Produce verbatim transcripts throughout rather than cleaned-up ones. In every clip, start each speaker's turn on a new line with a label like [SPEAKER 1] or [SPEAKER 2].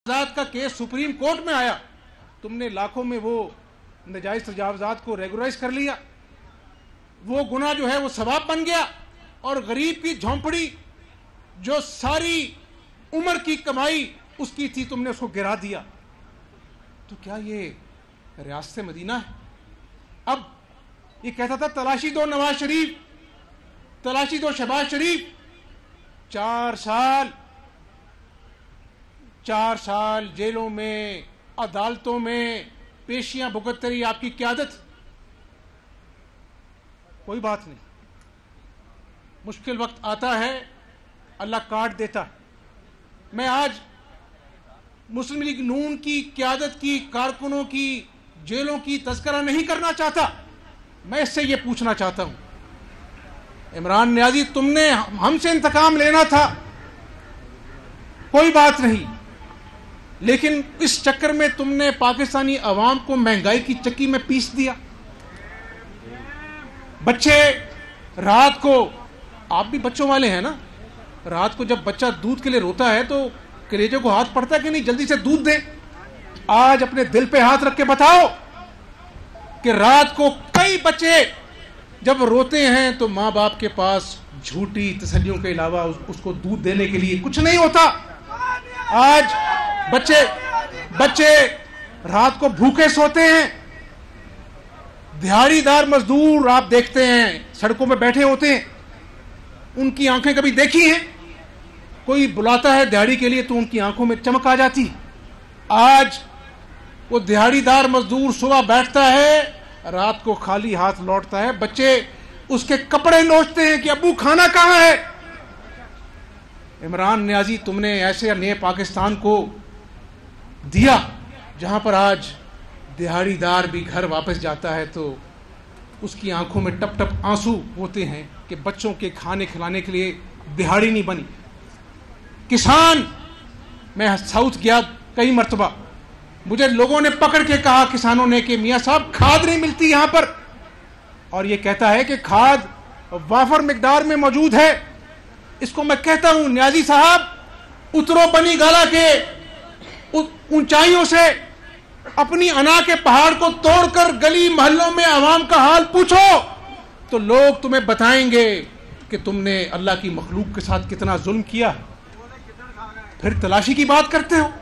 [SPEAKER 1] तजावुजात का case supreme court में आया, तुमने लाखों में वो नाजायज तजावुजात को रेगुलराइज कर लिया, वो गुनाह जो है वो सवाब बन गया, और गरीब की झोंपड़ी जो सारी उम्र की कमाई उसकी थी तुमने उसको गिरा दिया। तो क्या ये रियासत मदीना है? अब ये कहता था तलाशी दो नवाज शरीफ, तलाशी दो शहबाज शरीफ, चार साल चार साल जेलों में, अदालतों में पेशियां भुगतते रही आपकी क़यादत। कोई बात नहीं, मुश्किल वक्त आता है, अल्लाह काट देता है। मैं आज मुस्लिम लीग नून की क़यादत की कारकुनों की जेलों की तज़किरा नहीं करना चाहता, मैं इससे ये पूछना चाहता हूं, इमरान नियाज़ी तुमने हमसे इंतकाम लेना था, कोई बात नहीं, लेकिन इस चक्कर में तुमने पाकिस्तानी अवाम को महंगाई की चक्की में पीस दिया। बच्चे रात को, आप भी बच्चों वाले हैं ना, रात को जब बच्चा दूध के लिए रोता है तो कलेजे को हाथ पड़ता है कि नहीं जल्दी से दूध दे। आज अपने दिल पे हाथ रख के बताओ कि रात को कई बच्चे जब रोते हैं तो माँ बाप के पास झूठी तसल्लियों के अलावा उस, उसको दूध देने के लिए कुछ नहीं होता। आज बच्चे बच्चे रात को भूखे सोते हैं। दिहाड़ीदार मजदूर आप देखते हैं सड़कों पे बैठे होते हैं, उनकी आंखें कभी देखी हैं? कोई बुलाता है दिहाड़ी के लिए तो उनकी आंखों में चमक आ जाती। आज वो दिहाड़ीदार मजदूर सुबह बैठता है, रात को खाली हाथ लौटता है। बच्चे उसके कपड़े नोचते हैं कि अब्बू खाना कहां है। इमरान नियाज़ी तुमने ऐसे नए पाकिस्तान को दिया जहां पर आज दिहाड़ीदार भी घर वापस जाता है तो उसकी आंखों में टप टप आंसू होते हैं कि बच्चों के खाने खिलाने के लिए दिहाड़ी नहीं बनी। किसान, मैं साउथ गया कई मरतबा, मुझे लोगों ने पकड़ के कहा किसानों ने कि मियाँ साहब खाद नहीं मिलती यहां पर, और ये कहता है कि खाद वाफर मिकदार में मौजूद है। इसको मैं कहता हूं नियाज़ी साहब उतरो बनी गाला के ऊंचाइयों से, अपनी अना के पहाड़ को तोड़कर गली मोहल्लों में आवाम का हाल पूछो तो लोग तुम्हें बताएंगे कि तुमने अल्लाह की मखलूक के साथ कितना जुल्म किया। फिर तलाशी की बात करते हो,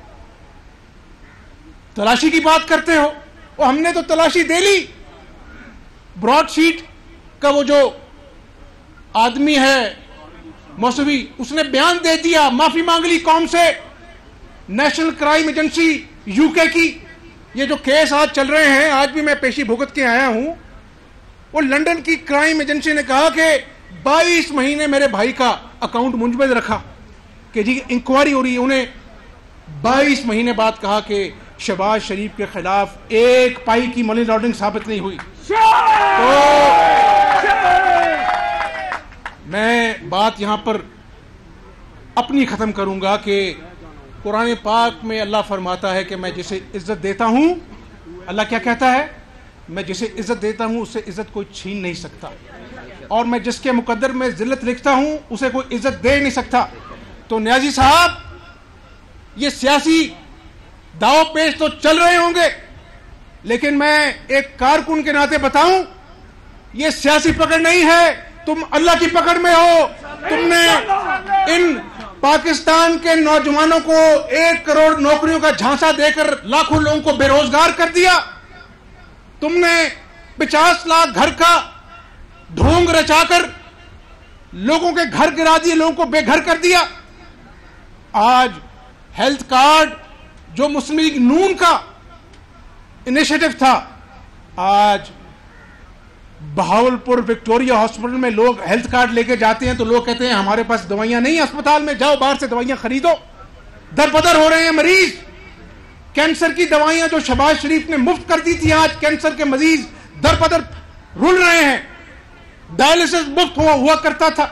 [SPEAKER 1] तलाशी की बात करते हो। और हमने तो तलाशी दे ली। ब्रॉडशीट का वो जो आदमी है मौसवी, उसने बयान दे दिया, माफी मांग ली कौम से। नेशनल क्राइम एजेंसी यूके की ये जो केस आज चल रहे हैं, आज भी मैं पेशी भुगत के आया हूं, वो लंदन की क्राइम एजेंसी ने कहा कि बाईस महीने मेरे भाई का अकाउंट मुंजमद रखा कि जी इंक्वायरी हो रही है। उन्हें बाईस महीने बाद कहा कि शहबाज शरीफ के खिलाफ एक पाई की मनी लॉन्ड्रिंग साबित नहीं हुई। तो मैं बात यहां पर अपनी खत्म करूंगा कि कुरान पाक में अल्लाह फरमाता है कि मैं जिसे इज्जत देता हूं, अल्लाह क्या कहता है, मैं जिसे इज्जत देता हूं उससे इज्जत कोई छीन नहीं सकता, और मैं जिसके मुकद्दर में जिल्लत लिखता हूं उसे कोई इज्जत दे नहीं सकता। तो नियाज़ी साहब, ये सियासी दाव पेश तो चल रहे होंगे, लेकिन मैं एक कारकुन के नाते बताऊं, ये सियासी पकड़ नहीं है, तुम अल्लाह की पकड़ में हो। तुमने इन पाकिस्तान के नौजवानों को एक करोड़ नौकरियों का झांसा देकर लाखों लोगों को बेरोजगार कर दिया। तुमने पचास लाख घर का ढोंग रचाकर लोगों के घर गिरा दिए, लोगों को बेघर कर दिया। आज हेल्थ कार्ड जो मुस्लिम लीग नून का इनिशिएटिव था, आज बहावलपुर विक्टोरिया हॉस्पिटल में लोग हेल्थ कार्ड लेके जाते हैं तो लोग कहते हैं हमारे पास दवाइयां नहीं है अस्पताल में, जाओ बाहर से दवाइयां खरीदो। दरबदर हो रहे हैं मरीज। कैंसर की दवाइयां जो शहबाज शरीफ ने मुफ्त कर दी थी, आज कैंसर के मरीज दरबदर रुल रहे हैं। डायलिसिस मुफ्त हुआ, हुआ करता था।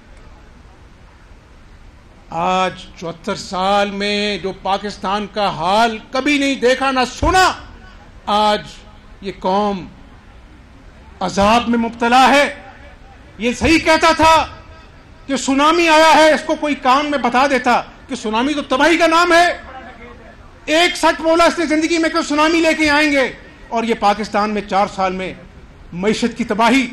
[SPEAKER 1] आज चौहत्तर साल में जो पाकिस्तान का हाल कभी नहीं देखा ना सुना, आज ये कौम अजाब में मुब्तला है। ये सही कहता था कि सुनामी आया है, इसको कोई कान में बता देता कि सुनामी तो तबाही का नाम है। एक सच बोला इसने जिंदगी में कोई सुनामी लेके आएंगे, और ये पाकिस्तान में चार साल में मईशत की तबाही,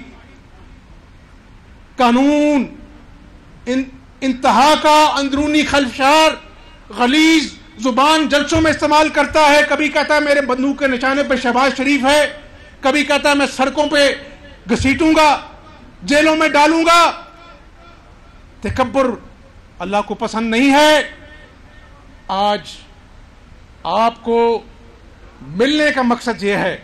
[SPEAKER 1] कानून इन इंतहा का अंदरूनी खलफशार गलीज जुबान जलसों में इस्तेमाल करता है। कभी कहता है मेरे बंदूक के निशाने पर शहबाज शरीफ है, कभी कहता है मैं सड़कों पे घसीटूंगा, जेलों में डालूंगा। तकब्बुर अल्लाह को पसंद नहीं है। आज आपको मिलने का मकसद यह है,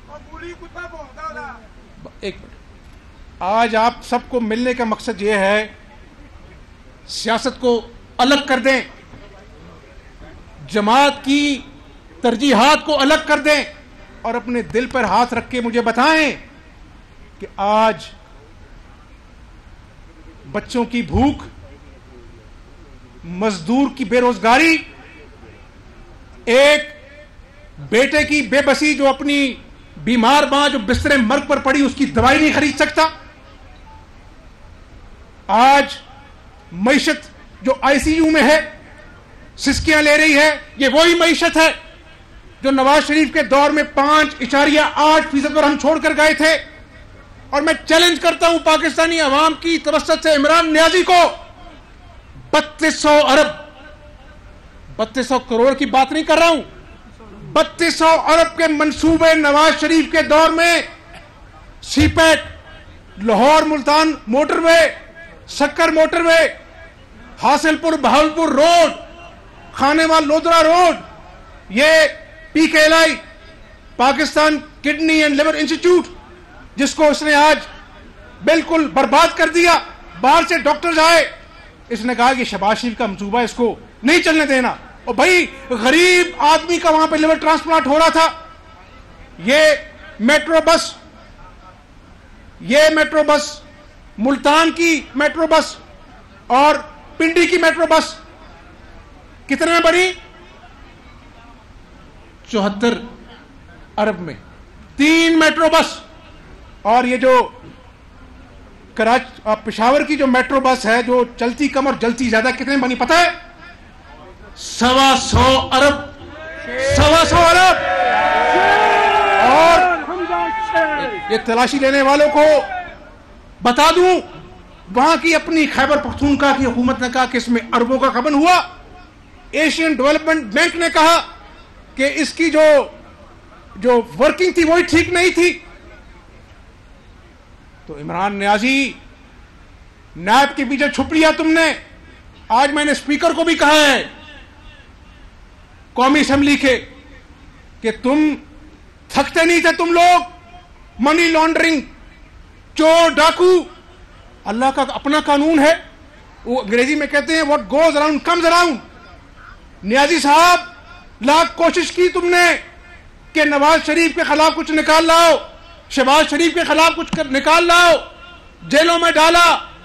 [SPEAKER 1] एक मिनट, आज आप सबको मिलने का मकसद यह है, सियासत को अलग कर दें, जमात की तरजीहात को अलग कर दें और अपने दिल पर हाथ रख के मुझे बताएं कि आज बच्चों की भूख, मजदूर की बेरोजगारी, एक बेटे की बेबसी जो अपनी बीमार मां जो बिस्तरे मर्ग पर पड़ी उसकी दवाई नहीं खरीद सकता, आज मईशत जो आईसीयू में है, सिसकियां ले रही है, ये वही मईशत है जो नवाज शरीफ के दौर में पांच इशारिया आठ फीसद पर हम छोड़कर गए थे। और मैं चैलेंज करता हूं पाकिस्तानी अवाम की तवस्सुत से इमरान नियाजी को, बत्तीस सौ अरब, बत्तीस सौ करोड़ की बात नहीं कर रहा हूं, बत्तीस सौ अरब के मंसूबे नवाज शरीफ के दौर में, सीपैट, Lahore Multan motorway, Sukkur motorway, Hasilpur Bahawalpur road, Khanewal Lodhran road, ये PKLI Pakistan kidney and liver institute जिसको उसने आज बिल्कुल बर्बाद कर दिया, बाहर से डॉक्टर्स आए, इसने कहा कि शहबाज शरीफ का मंसूबा, इसको नहीं चलने देना। और भाई गरीब आदमी का वहां पे लिवर ट्रांसप्लांट हो रहा था। ये मेट्रो बस, ये मेट्रो बस, मुल्तान की मेट्रो बस और पिंडी की मेट्रो बस कितने में बनी? चौहत्तर अरब में तीन मेट्रो बस। और ये जो कराची पेशावर की जो मेट्रो बस है जो चलती कम और जलती ज्यादा, कितने बनी पता है? सवा सौ अरब, सवा सौ अरब। और ये तलाशी लेने वालों को बता दूं, वहां की अपनी खैबर पख्तूनख्वा की हुकूमत ने कहा कि इसमें अरबों का गबन हुआ। एशियन डेवलपमेंट बैंक ने कहा कि इसकी जो जो वर्किंग थी वही ठीक नहीं थी। तो इमरान नियाजी, नैब के पीछे छुप लिया तुमने। आज मैंने स्पीकर को भी कहा है कौमी असेंबली के कि तुम थकते नहीं थे, तुम लोग मनी लॉन्ड्रिंग, चोर, डाकू, अल्लाह का अपना कानून है, वो अंग्रेजी में कहते हैं what goes around comes around. Niazi साहब, लाख कोशिश की तुमने कि नवाज शरीफ के खिलाफ कुछ निकाल लाओ, शहबाज शरीफ के खिलाफ कुछ निकाल लाओ, जेलों में डाला।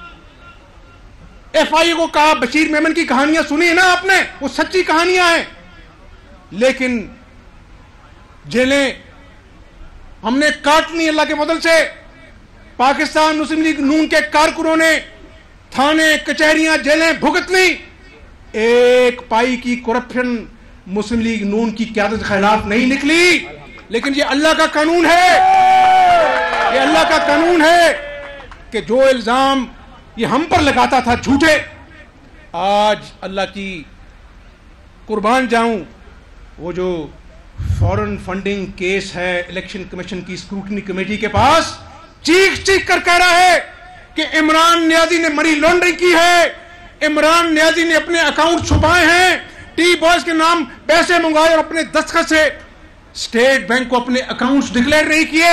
[SPEAKER 1] एफआईए को कहा, बशीर मेमन की कहानियां सुनी है ना आपने, वो सच्ची कहानियां हैं, लेकिन जेलें हमने काट ली अल्लाह के फजल से। पाकिस्तान मुस्लिम लीग नून के कारकुनों ने थाने, कचहरियां, जेलें भुगत ली। एक पाई की करप्शन मुस्लिम लीग नून की क़यादत के खिलाफ नहीं निकली, लेकिन ये अल्लाह का कानून है, ये अल्लाह का कानून है कि जो इल्जाम ये हम पर लगाता था झूठे, आज अल्लाह की कुर्बान जाऊं, वो जो फॉरेन फंडिंग केस है इलेक्शन कमीशन की स्क्रूटनी कमेटी के पास, चीख चीख कर कह रहा है कि इमरान नियाजी ने मनी लॉन्ड्रिंग की है, इमरान नियाजी ने अपने अकाउंट छुपाए हैं, टी बॉयज के नाम पैसे मंगाए और अपने दस्तखत से स्टेट बैंक को अपने अकाउंट्स डिक्लेयर नहीं किए।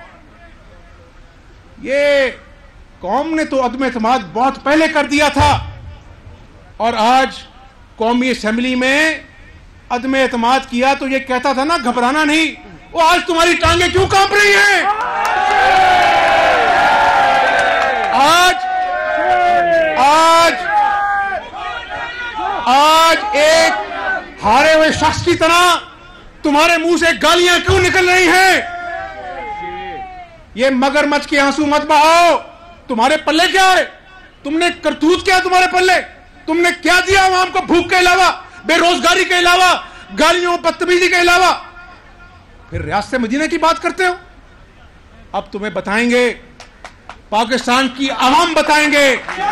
[SPEAKER 1] ये कौम ने तो अदम एतमाद बहुत पहले कर दिया था, और आज कौमी असेंबली में अदम एतमाद किया तो ये कहता था ना घबराना नहीं, वो आज तुम्हारी टांगे क्यों कांप रही हैं? आज आज आज एक हारे हुए शख्स की तरह तुम्हारे मुंह से गालियां क्यों निकल रही हैं? ये मगरमच्छ के आंसू मत बहाओ। तुम्हारे पल्ले क्या है? तुमने करतूत क्या? तुम्हारे पल्ले तुमने क्या दिया आवाम को? भूख के अलावा, बेरोजगारी के अलावा, गालियों बदतमीजी के अलावा फिर रियासत मदीना की बात करते हो। अब तुम्हें बताएंगे, पाकिस्तान की आवाम बताएंगे,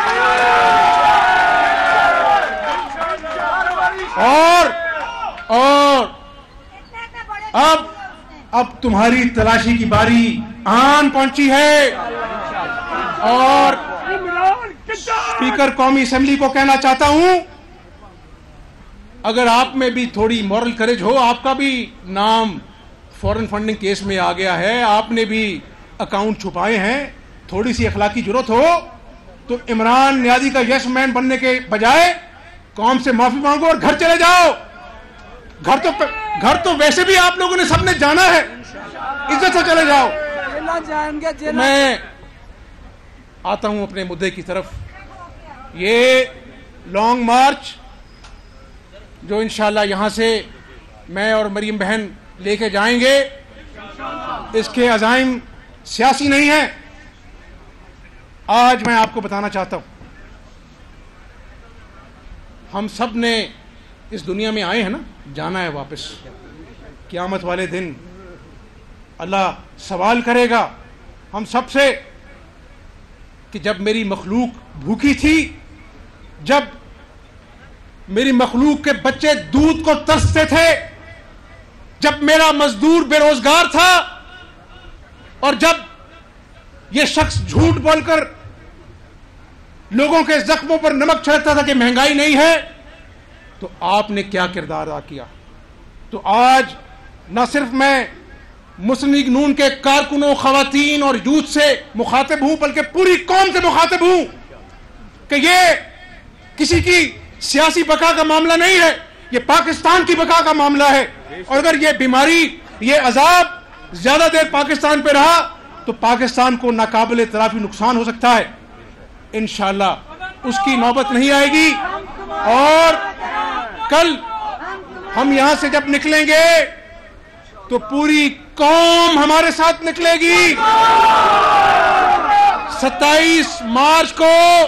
[SPEAKER 1] और और अब अब तुम्हारी तलाशी की बारी आन पहुंची है। और स्पीकर कौमी असेंबली को कहना चाहता हूं, अगर आप में भी थोड़ी मॉरल करेज हो, आपका भी नाम फॉरेन फंडिंग केस में आ गया है, आपने भी अकाउंट छुपाए हैं, थोड़ी सी अखलाकी जरूरत हो तो इमरान नियाज़ी का यस मैन बनने के बजाय कौम से माफी मांगो और घर चले जाओ। घर तो घर तो वैसे भी आप लोगों ने सबने जाना है, इज्जत से चले जाओ। मैं आता हूं अपने मुद्दे की तरफ। ये लॉन्ग मार्च जो इंशाल्लाह यहां से मैं और मरीम बहन लेके जाएंगे, इसके अज़ाइम सियासी नहीं है। आज मैं आपको बताना चाहता हूं, हम सब ने इस दुनिया में आए हैं ना, जाना है वापस। क़यामत वाले दिन अल्लाह सवाल करेगा हम सब से कि जब मेरी मखलूक भूखी थी, जब मेरी मखलूक के बच्चे दूध को तरसते थे, जब मेरा मजदूर बेरोजगार था, और जब यह शख्स झूठ बोलकर लोगों के जख्मों पर नमक छिड़कता था कि महंगाई नहीं है, तो आपने क्या किरदार अदा किया। तो आज न सिर्फ मैं मुस्लिम लीग नून के कारकुनों, खवातीन और यूथ से मुखातिब हूं, बल्कि पूरी कौम से मुखातिब हूं कि ये किसी की सियासी बका का मामला नहीं है, ये पाकिस्तान की बका का मामला है। और अगर ये बीमारी, ये अजाब ज्यादा देर पाकिस्तान पे रहा तो पाकिस्तान को नाकाबिले तराफी नुकसान हो सकता है। इंशाअल्लाह उसकी नौबत नहीं आएगी। और कल हम यहां से जब निकलेंगे तो पूरी कौम हमारे साथ निकलेगी। सत्ताईस मार्च को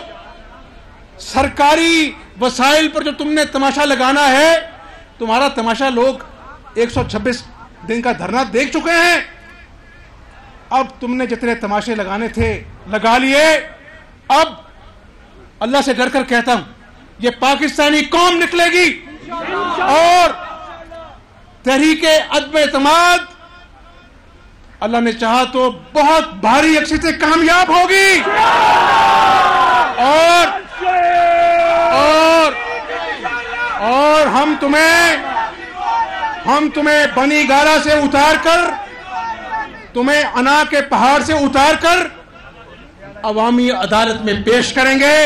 [SPEAKER 1] सरकारी वसाइल पर जो तुमने तमाशा लगाना है, तुम्हारा तमाशा लोग एक सौ छब्बीस दिन का धरना देख चुके हैं। अब तुमने जितने तमाशे लगाने थे लगा लिए। अब अल्लाह से डर कर कहता हूं, ये पाकिस्तानी कौम निकलेगी और तहरीके अदम एतमाद अल्लाह ने चाहा तो बहुत भारी अक्सर से कामयाब होगी। और और और हम तुम्हें हम तुम्हें बनी गारा से उतार कर, तुम्हें अना के पहाड़ से उतार कर अवामी अदालत में पेश करेंगे।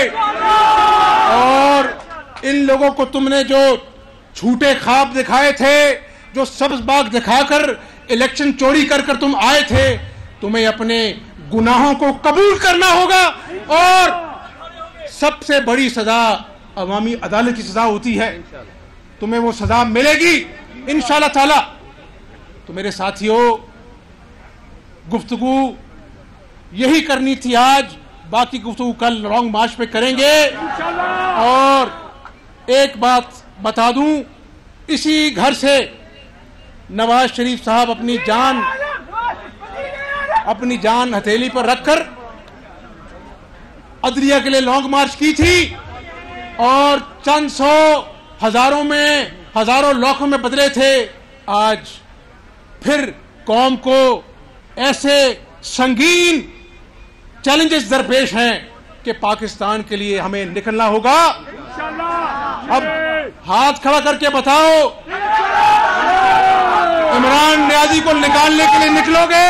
[SPEAKER 1] और इन लोगों को तुमने जो झूठे ख्वाब दिखाए थे, जो सब्ज बाग दिखाकर इलेक्शन चोरी कर कर तुम आए थे, तुम्हें अपने गुनाहों को कबूल करना होगा। और सबसे बड़ी सजा अवामी अदालत की सजा होती है, तुम्हें वो सजा मिलेगी इंशाअल्लाह ताला। तो मेरे साथियों, गुफ्तगू यही करनी थी आज, बाकी गुफ्तगू कल लॉन्ग मार्च पे करेंगे। और एक बात बता दूं, इसी घर से नवाज शरीफ साहब अपनी जान अपनी जान हथेली पर रखकर अदलिया के लिए लॉन्ग मार्च की थी, और चंद सौ हजारों में हजारों लाखों में बदले थे। आज फिर कौम को ऐसे संगीन चैलेंजेस दरपेश हैं कि पाकिस्तान के लिए हमें निकलना होगा। अब हाथ खड़ा करके बताओ, इमरान नियाज़ी को निकालने के लिए निकलोगे?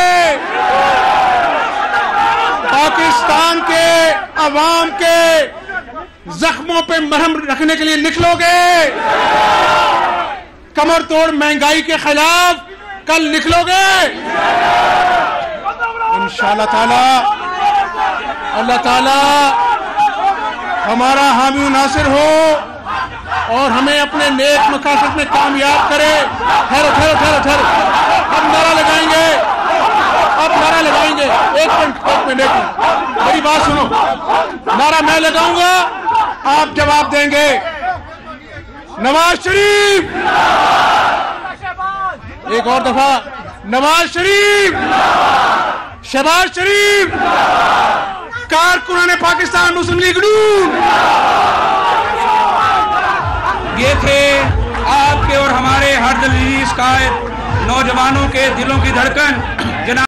[SPEAKER 1] पाकिस्तान के अवाम के जख्मों पे मरहम रखने के लिए निकलोगे? कमर तोड़ महंगाई के खिलाफ कल निकलोगे? इंशाअल्लाह ताला अल्लाह ताला हमारा हामी नासिर हो और हमें अपने नेक मकासद में कामयाब करे। ठहरो ठहरो ठहरो ठहरो अब नारा लगाएंगे, अब नारा लगाएंगे। एक मिनट एक मिनट एक मिनट मेरी बात सुनो। नारा मैं लगाऊंगा, आप जवाब देंगे। नवाज शरीफ, एक और दफा नवाज शरीफ, शहबाज शरीफ, कारकुनाने पाकिस्तान मुस्लिम लीग नून।
[SPEAKER 2] ये थे आपके और हमारे हर दिल कायद नौजवानों के दिलों की धड़कन